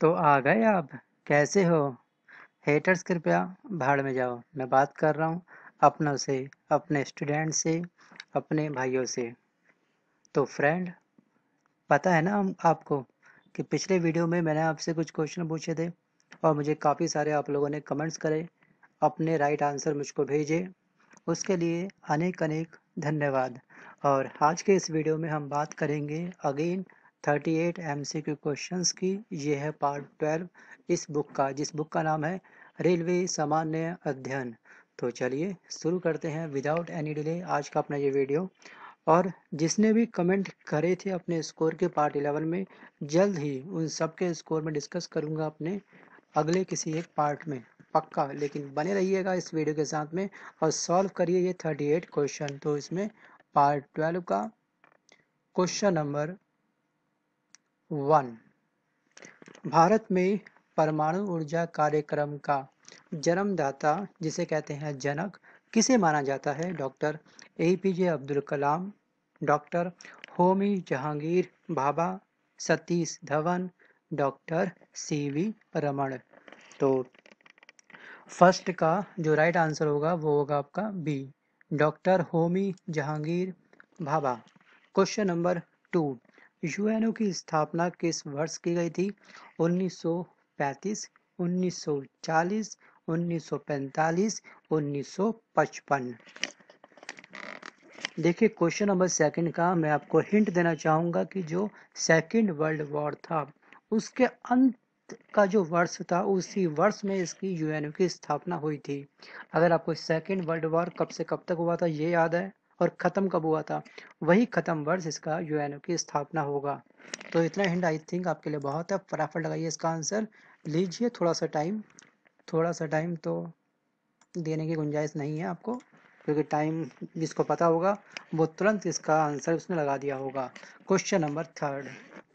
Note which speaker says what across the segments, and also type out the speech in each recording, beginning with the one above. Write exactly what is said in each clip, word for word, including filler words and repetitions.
Speaker 1: तो आ गए आप। कैसे हो? हेटर्स कृपया भाड़ में जाओ। मैं बात कर रहा हूँ अपनों से, अपने स्टूडेंट से, अपने भाइयों से। तो फ्रेंड, पता है ना हम आपको कि पिछले वीडियो में मैंने आपसे कुछ क्वेश्चन पूछे थे और मुझे काफ़ी सारे आप लोगों ने कमेंट्स करे, अपने राइट आंसर मुझको भेजे। उसके लिए अनेक अनेक धन्यवाद। और आज के इस वीडियो में हम बात करेंगे again thirty eight M C Q questions की। ये है पार्ट ट्वेल्व इस बुक का, जिस बुक का नाम है रेलवे सामान्य अध्ययन। तो चलिए शुरू करते हैं विदाउट एनी डिले आज का अपना ये वीडियो। और जिसने भी कमेंट करे थे अपने स्कोर के पार्ट इलेवन में, जल्द ही उन सब के स्कोर में डिस्कस करूंगा अपने अगले किसी एक पार्ट में, पक्का। लेकिन बने रहिएगा इस वीडियो के साथ में और सॉल्व करिए ये थर्टी एट क्वेश्चन। तो इसमें पार्ट ट्वेल्व का क्वेश्चन नंबर वन, भारत में परमाणु ऊर्जा कार्यक्रम का जन्मदाता, जिसे कहते हैं जनक, किसे माना जाता है? Doctor A P J Abdul Kalam, doctor Homi Jahangir Bhabha, Satish Dhawan, doctor C V Raman. तो फर्स्ट का जो राइट आंसर होगा वो होगा आपका B, doctor Homi Jahangir Bhabha. Question number two, UNO की स्थापना किस वर्ष की गई थी? उन्नीस सौ पैंतीस, उन्नीस सौ चालीस, उन्नीस सौ पैंतालीस, उन्नीस सौ पचपन। देखिए क्वेश्चन नंबर सेकंड का मैं आपको हिंट देना चाहूँगा कि जो सेकंड वर्ल्ड वॉर था उसके अंत का जो वर्ष था उसी वर्ष में इसकी यूएनओ की स्थापना हुई थी। अगर आपको सेकंड वर्ल्ड वॉर कब से कब तक हुआ था ये याद है और ख़त्म कब हुआ था, वही ख़त्म वर्ष इसका यूएनओ की स्थापना होगा। तो इतना हिंट आई थिंक आपके लिए बहुत है। फटाफट लगाइए इसका आंसर। लीजिए थोड़ा सा टाइम, थोड़ा सा टाइम तो देने की गुंजाइश नहीं है आपको, क्योंकि टाइम जिसको पता होगा वो तुरंत इसका आंसर उसने लगा दिया होगा। क्वेश्चन नंबर थर्ड,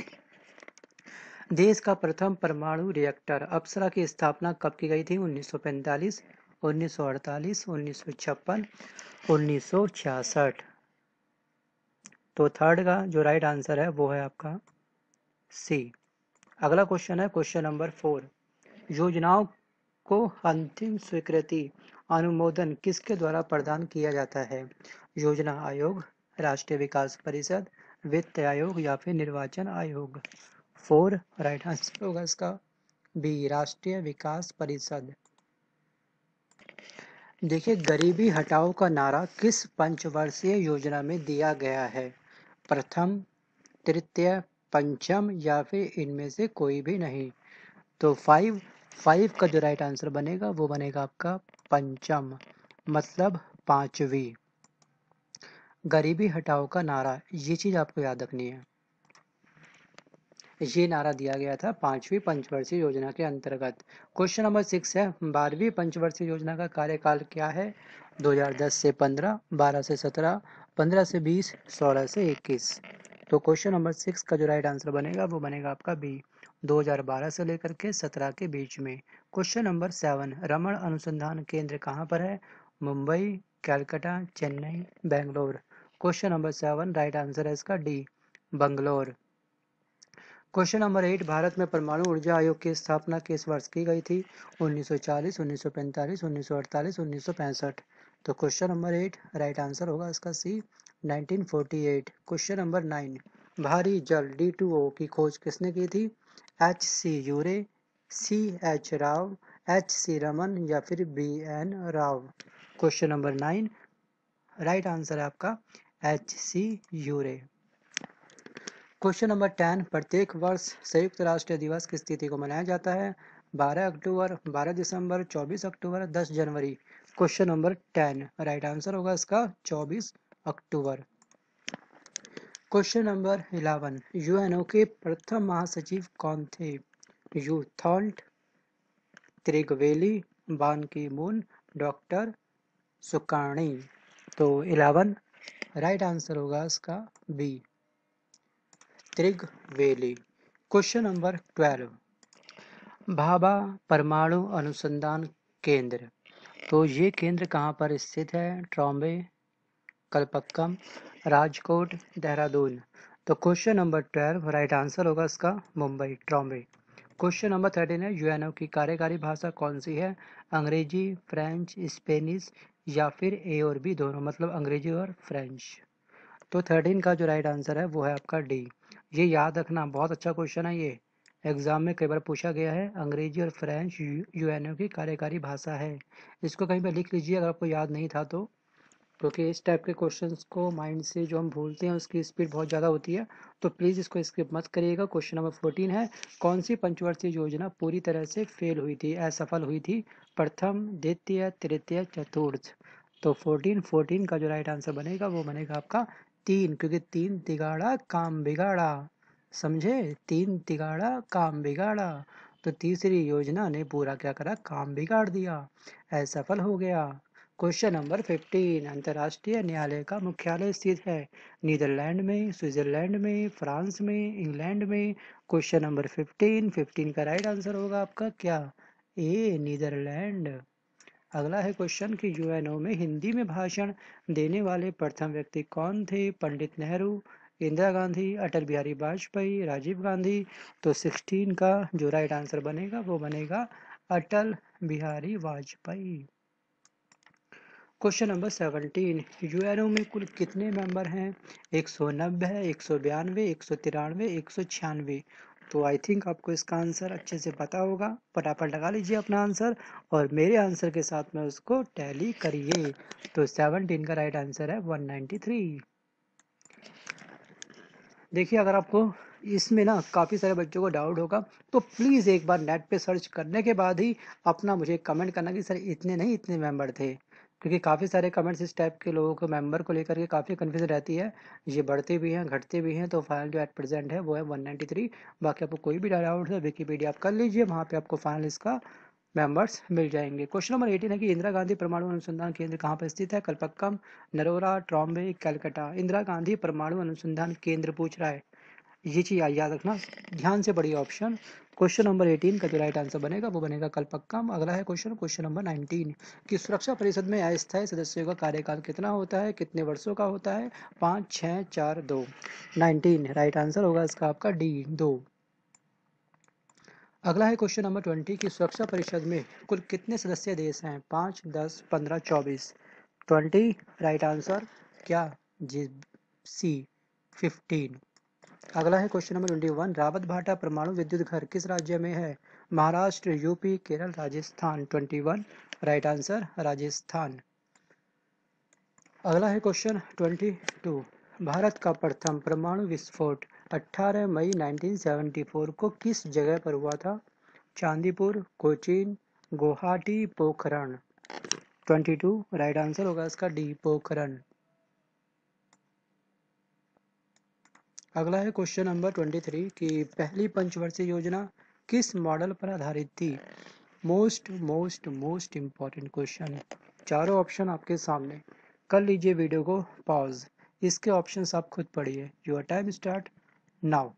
Speaker 1: देश का प्रथम परमाणु रिएक्टर अप्सरा की स्थापना कब की गई थी? उन्नीस सौ पैंतालीस, उन्नीस सौ अड़तालीस, उन्नीस सौ छप्पन, उन्नीस सौ छियासठ। तो थर्ड का जो राइट आंसर है वो है आपका सी। अगला क्वेश्चन है क्वेश्चन नंबर फोर, योजनाओं को अंतिम स्वीकृति अनुमोदन किसके द्वारा प्रदान किया जाता है? योजना आयोग, राष्ट्रीय विकास परिषद, वित्त आयोग या फिर निर्वाचन आयोग। फोर राइट आंसर होगा इसका बी, राष्ट्रीय विकास परिषद। देखिए गरीबी हटाओ का नारा किस पंचवर्षीय योजना में दिया गया है? प्रथम, तृतीय, पंचम या फिर इनमें से कोई भी नहीं। तो फाइव फाइव का जो राइट आंसर बनेगा वो बनेगा आपका पंचम, मतलब पांचवी। गरीबी हटाओ का नारा, ये चीज आपको याद रखनी है। ये नारा दिया गया था पांचवी पंचवर्षीय योजना के अंतर्गत। क्वेश्चन नंबर सिक्स है, बारहवीं पंचवर्षीय योजना का कार्यकाल क्या है? दो हज़ार दस से पंद्रह, बारह से सत्रह, पंद्रह से बीस, सोलह से इक्कीस। तो क्वेश्चन नंबर सिक्स का जो राइट आंसर बनेगा वो बनेगा आपका बी, दो हज़ार बारह से लेकर के सत्रह के बीच में। क्वेश्चन नंबर सेवन, रमन अनुसंधान केंद्र कहाँ पर है? Mumbai, Calcutta, Chennai, Bangalore. Question number seven right answer है इसका D, Bangalore. Question number eight, Bharat में परमाणु ऊर्जा आयोग की स्थापना किस वर्ष की गई थी? उन्नीस सौ चालीस, उन्नीस सौ पैंतालीस, उन्नीस सौ अड़तालीस, उन्नीस सौ पैंसठ। तो question number eight right answer होगा इसका C, nineteen forty eight. Question number nine, भारी जल डी टू ओ की खोज किसने की थी? H C Urey, C H Rao, H C Raman या फिर B N Rao. Question number nine right answer है आपका H C Urey. Question number ten, प्रत्येक वर्ष संयुक्त राष्ट्र दिवस किस तिथि को मनाया जाता है? बारह अक्टूबर, बारह दिसंबर, चौबीस अक्टूबर, दस जनवरी। Question number ten right answer होगा इसका चौबीस अक्टूबर। क्वेश्चन नंबर इलेवन, यूएनओ के प्रथम महासचिव कौन थे? यू थॉल्ट, त्रिगवेली, बान की मून, डॉक्टर सुकार्णी। तो इलेवन राइट आंसर होगा इसका B, Trygve Lie. Question number twelve, Bhabha परमाणु अनुसंधान केंद्र, तो ये केंद्र कहाँ पर स्थित है? ट्रॉम्बे, कलपक्कम, राजकोट, देहरादून। तो question number twelve right answer होगा इसका Mumbai, Trombay. Question number thirteen है यूएनओ की कार्यकारी भाषा कौन सी है? अंग्रेजी, फ्रेंच, स्पेनिश या फिर ए और बी दोनों, मतलब अंग्रेजी और फ्रेंच। तो थर्टीन का जो राइट आंसर है वो है आपका डी। ये याद रखना, बहुत अच्छा क्वेश्चन है ये, एग्जाम में कई बार पूछा गया है। अंग्रेजी और फ्रेंच यूएनओ की कार्यकारी भाषा है। इसको कहीं पर लिख लीजिए अगर आपको याद नहीं था तो, क्योंकि इस टाइप के क्वेश्चंस को माइंड से जो हम भूलते हैं उसकी स्पीड बहुत ज़्यादा होती है, तो प्लीज़ इसको स्किप मत करिएगा। क्वेश्चन नंबर फोर्टीन है कौन सी पंचवर्षीय योजना पूरी तरह से फेल हुई थी, असफल हुई थी? प्रथम, द्वितीय, तृतीय, चतुर्थ। तो फोर्टीन फोर्टीन का जो राइट आंसर बनेगा वो बनेगा आपका तीन, क्योंकि तीन तिगाड़ा काम बिगाड़ा, समझे? तीन तिगाड़ा काम बिगाड़ा। तो तीसरी योजना ने पूरा क्या करा, काम बिगाड़ दिया, असफल हो गया। क्वेश्चन नंबर फिफ्टीन अंतर्राष्ट्रीय न्यायालय का मुख्यालय स्थित है? नीदरलैंड में, स्विट्जरलैंड में, फ्रांस में, इंग्लैंड में। क्वेश्चन नंबर फिफ्टीन फिफ्टीन का राइट आंसर होगा आपका क्या, ए, नीदरलैंड। अगला है क्वेश्चन कि यूएनओ में हिंदी में भाषण देने वाले प्रथम व्यक्ति कौन थे? पंडित नेहरू, इंदिरा गांधी, अटल बिहारी वाजपेयी, राजीव गांधी। तो सिक्सटीन का जो राइट आंसर बनेगा वो बनेगा Atal Bihari Vajpayee. Question number seventeen UNO में कुल कितने मेंबर हैं? एक सौ नब्बे, एक सौ बयानवे, एक सौ तिरानवे, एक सौ छियानवे। तो आई थिंक आपको इसका आंसर अच्छे से पता होगा, फटाफट लगा लीजिए अपना आंसर और मेरे आंसर के साथ में उसको टैली करिए। तो सेवनटीन का राइट आंसर है वन नाइन्टी थ्री। देखिए अगर आपको इसमें ना काफ़ी सारे बच्चों को डाउट होगा तो प्लीज़ एक बार नेट पे सर्च करने के बाद ही अपना मुझे कमेंट करना कि सर इतने नहीं इतने मेंबर थे, क्योंकि काफ़ी सारे कमेंट्स इस टाइप के लोगों को मेंबर को लेकर के काफ़ी कन्फ्यूजन रहती है। ये बढ़ते भी हैं घटते भी हैं, तो फाइनल जो एट प्रेजेंट है वो है वन नाइन्टी थ्री। बाकी आपको कोई भी डाउट है विकीपीडिया आप कर लीजिए, वहाँ पर आपको फाइनल इसका मेंबर्स मिल जाएंगे। क्वेश्चन नंबर एटीन है कि इंदिरा गांधी परमाणु अनुसंधान केंद्र कहाँ पर स्थित है? कलपक्कम, नरोरा, ट्रॉम्बे, कलकत्ता। इंदिरा गांधी परमाणु अनुसंधान केंद्र पूछ रहा है, ये चीज याद रखना, ध्यान से पढ़िए ऑप्शन। क्वेश्चन नंबर एटीन का जो राइट आंसर बनेगा वो बनेगा कलपक्कम। अगला है क्वेश्चन क्वेश्चन नंबर नाइनटीन कि सुरक्षा परिषद में अस्थायी सदस्यों का कार्यकाल कितना होता है, कितने वर्षों का होता है? पाँच, छः, चार, दो। नाइनटीन राइट आंसर होगा इसका आपका डी, दो। अगला है क्वेश्चन नंबर ट्वेंटी की सुरक्षा परिषद में कुल कितने सदस्य देश हैं? पाँच, दस, पंद्रह, चौबीस। ट्वेंटी राइट आंसर क्या, जी, सी, फिफ्टीन। अगला है question number twenty one Rawatbhata परमाणु विद्युत घर किस राज्य में है? Maharashtra, UP, Kerala, Rajasthan. Twenty one right answer Rajasthan. अगला है क्वेश्चन ट्वेंटी टू भारत का प्रथम परमाणु विस्फोट अठारह मई उन्नीस सौ चौहत्तर को किस जगह पर हुआ था? Chandipur, Cochin, Guwahati, Pokhran. Twenty two right answer होगा इसका डी, पोखरण। अगला है क्वेश्चन नंबर ट्वेंटी थ्री कि पहली पंचवर्षीय योजना किस मॉडल पर आधारित थी? Most most most important question है, चारों ऑप्शन आपके सामने, कर लीजिए वीडियो को पॉज, इसके ऑप्शंस आप खुद पढ़िए। Your time start now.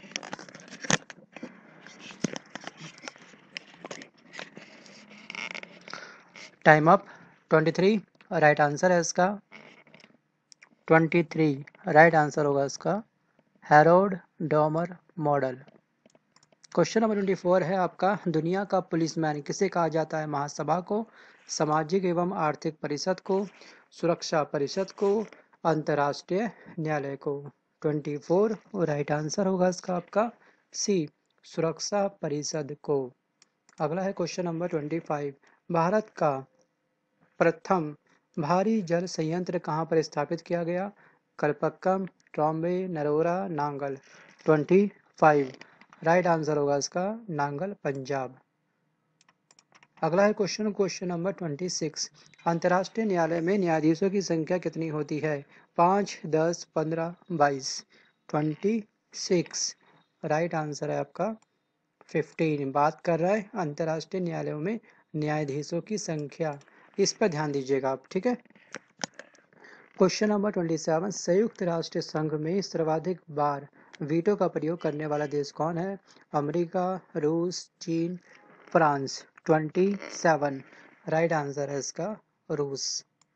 Speaker 1: Time up. Twenty three right answer है इसका ट्वेंटी थ्री राइट आंसर होगा इसका Harold Domar model. Question number twenty four है आपका दुनिया का पुलिसमैन किसे कहा जाता है? महासभा को, सामाजिक एवं आर्थिक परिषद को, सुरक्षा परिषद को, अंतर्राष्ट्रीय न्यायालय को। ट्वेंटी फोर राइट आंसर होगा इसका आपका सी, सुरक्षा परिषद को। अगला है question number twenty five Bharat का प्रथम भारी जल संयंत्र कहाँ पर स्थापित किया गया? Kalpakkam, Trombay, Narora, Nangal. Twenty five right answer होगा इसका नांगल, पंजाब। अगला है question question number twenty six अंतर्राष्ट्रीय न्यायालय में न्यायाधीशों की संख्या कितनी होती है? पाँच, दस, पंद्रह, बाईस। ट्वेंटी सिक्स राइट आंसर है आपका फिफ्टीन। बात कर रहा है अंतर्राष्ट्रीय न्यायालयों में न्यायाधीशों की संख्या, इस पर ध्यान दीजिएगा आप, ठीक है। क्वेश्चन नंबर ट्वेंटी सेवन संयुक्त राष्ट्र संघ में सर्वाधिक बार वीटो का प्रयोग करने वाला देश कौन है? अमेरिका, रूस, चीन, France. Twenty seven right answer है इसका रूस।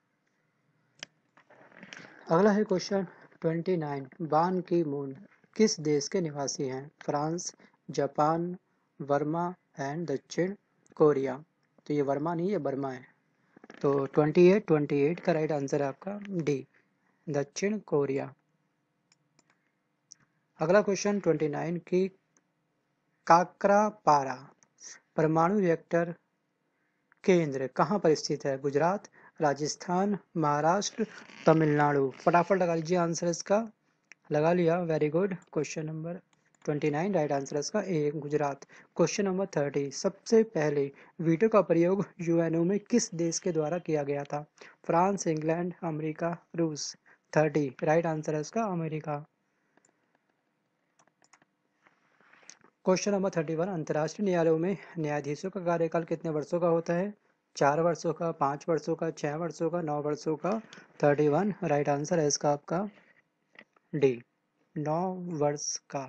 Speaker 1: अगला है क्वेश्चन ट्वेंटी नाइन बान की मून किस देश के निवासी हैं? फ्रांस, जापान, वर्मा एंड दक्षिण कोरिया। तो ये वर्मा नहीं, ये बर्मा है। तो अट्ठाईस अट्ठाईस का राइट आंसर है आपका डी, दक्षिण कोरिया। अगला क्वेश्चन उनतीस की काकरापारा परमाणु रिएक्टर केंद्र कहाँ पर स्थित है? गुजरात, राजस्थान, महाराष्ट्र, तमिलनाडु। फटाफट लगा लीजिए आंसर इसका। लगा लिया, वेरी गुड। क्वेश्चन नंबर उनतीस राइट आंसर इसका ए, गुजरात। क्वेश्चन नंबर तीस, सबसे पहले वीटो का प्रयोग यूएनओ में किस देश के द्वारा किया गया था? फ्रांस, इंग्लैंड, अमेरिका, रूस। तीस राइट आंसर है इसका अमेरिका। क्वेश्चन नंबर इकतीस, अंतर्राष्ट्रीय न्यायालयों में न्यायाधीशों का कार्यकाल कितने वर्षों का होता है? चार वर्षों का, पाँच वर्षों का, छह वर्षों का, नौ वर्षों का। इकतीस राइट आंसर है इसका आपका डी, नौ वर्ष का।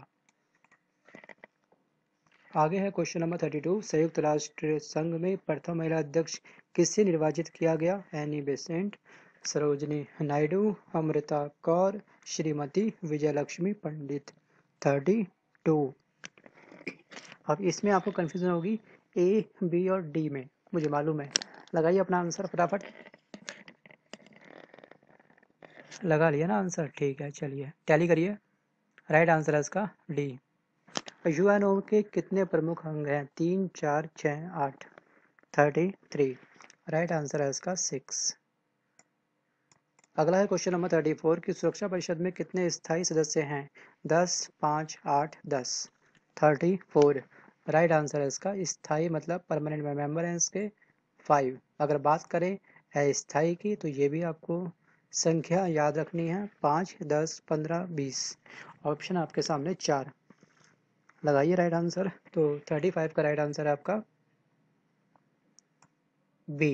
Speaker 1: आगे है क्वेश्चन नंबर बत्तीस, संयुक्त राष्ट्र संघ में प्रथम महिला अध्यक्ष किससे निर्वाचित किया गया? Annie Besant, Sarojini Naidu, Amrita Kaur, Shrimati Vijayalakshmi Pandit. बत्तीस। अब इसमें आपको कंफ्यूजन होगी ए, बी और डी में, मुझे मालूम है। लगाइए अपना आंसर फटाफट। लगा लिया ना आंसर? ठीक है, चलिए टैली करिए। राइट आंसर है इसका डी। यूएनओ के कितने प्रमुख अंग हैं? तीन, चार, छः, आठ। थर्टी थ्री राइट आंसर है इसका सिक्स। अगला है क्वेश्चन नंबर थर्टी फोर की सुरक्षा परिषद में कितने स्थायी सदस्य हैं? दस, पाँच, आठ, दस। थर्टी फोर राइट आंसर है इसका स्थायी मतलब परमानेंट मेंबर हैं इसके फाइव। अगर बात करें अस्थायी की तो ये भी आपको संख्या याद रखनी है, पाँच, दस, पंद्रह, बीस। ऑप्शन आपके सामने चार। लगाइए राइट आंसर। तो थर्टी फाइव का राइट आंसर है आपका बी।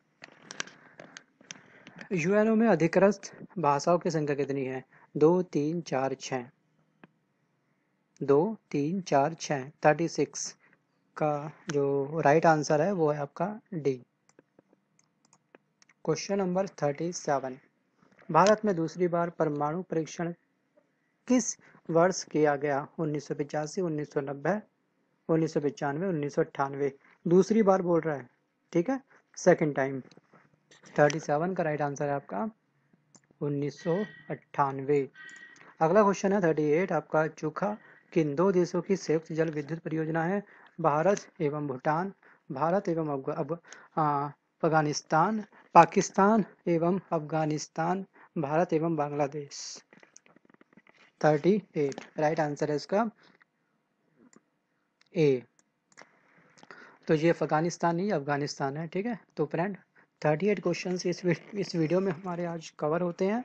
Speaker 1: यूएनओ में अधिकृत भाषाओं की संख्या कितनी है? दो, तीन, चार, छः। दो, तीन, चार, छः। थर्टी सिक्स का जो राइट आंसर है वो है आपका D. Question number thirty seven, Bharat में दूसरी बार परमाणु परीक्षण किस वर्ष किया गया? उन्नीस सौ पचासी, उन्नीस सौ नब्बे, उन्नीस सौ पचानवे, उन्नीस सौ अट्ठानवे। दूसरी बार बोल रहा है, ठीक है, सेकेंड टाइम। थर्टी सेवन का राइट आंसर है आपका उन्नीस सौ अट्ठानवे। अगला क्वेश्चन है थर्टी एट आपका, चोखा किन दो देशों की संयुक्त जल विद्युत परियोजना है? भारत एवं भूटान, भारत एवं अफगानिस्तान, पाकिस्तान एवं अफगानिस्तान, भारत एवं Bangladesh. Thirty eight right answer है इसका ए। तो ये अफगानिस्तान नहीं अफगानिस्तान है, ठीक है। तो फ्रेंड थर्टी एट क्वेश्चन इस इस वीडियो में हमारे आज कवर होते हैं।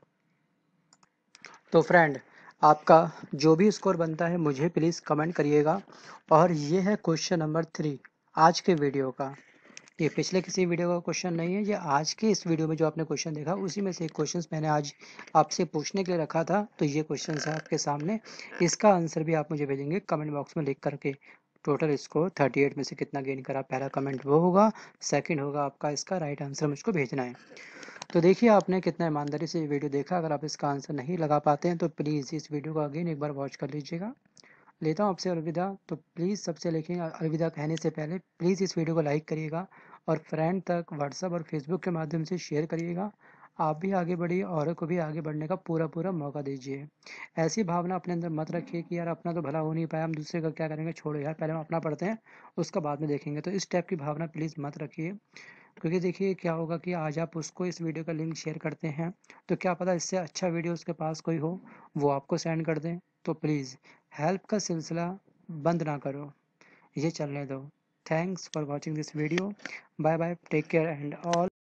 Speaker 1: तो फ्रेंड आपका जो भी स्कोर बनता है मुझे प्लीज़ कमेंट करिएगा। और ये है क्वेश्चन नंबर थ्री आज के वीडियो का। ये पिछले किसी वीडियो का क्वेश्चन नहीं है, ये आज के इस वीडियो में जो आपने क्वेश्चन देखा उसी में से एक क्वेश्चन मैंने आज आपसे पूछने के लिए रखा था। तो ये क्वेश्चन है आपके सामने, इसका आंसर भी आप मुझे भेजेंगे कमेंट बॉक्स में लिख करके। टोटल स्कोर थर्टी एट में से कितना गेन करा, पहला कमेंट वो होगा, सेकंड होगा आपका इसका राइट आंसर मुझको भेजना है। तो देखिए आपने कितना ईमानदारी से ये वीडियो देखा। अगर आप इसका आंसर नहीं लगा पाते हैं तो प्लीज़ इस वीडियो को अगेन एक बार वॉच कर लीजिएगा। लेता हूँ आपसे अलविदा। तो प्लीज़ सबसे लेकिन अलविदा कहने से पहले प्लीज़ इस वीडियो को लाइक करिएगा और फ्रेंड तक व्हाट्सएप और फेसबुक के माध्यम से शेयर करिएगा। आप भी आगे बढ़िए, औरों को भी आगे बढ़ने का पूरा पूरा मौका दीजिए। ऐसी भावना अपने अंदर मत रखिए कि यार अपना तो भला हो नहीं पाया, हम दूसरे का क्या करेंगे, छोड़ो यार, पहले हम अपना पढ़ते हैं उसका बाद में देखेंगे। तो इस टाइप की भावना प्लीज़ मत रखिए। क्योंकि देखिए क्या होगा कि आज आप उसको इस वीडियो का लिंक शेयर करते हैं तो क्या पता इससे अच्छा वीडियो उसके पास कोई हो वो आपको सेंड कर दें। तो प्लीज़ हेल्प का सिलसिला बंद ना करो, ये चलने दो। Thanks for watching this video. Bye bye, take care and all.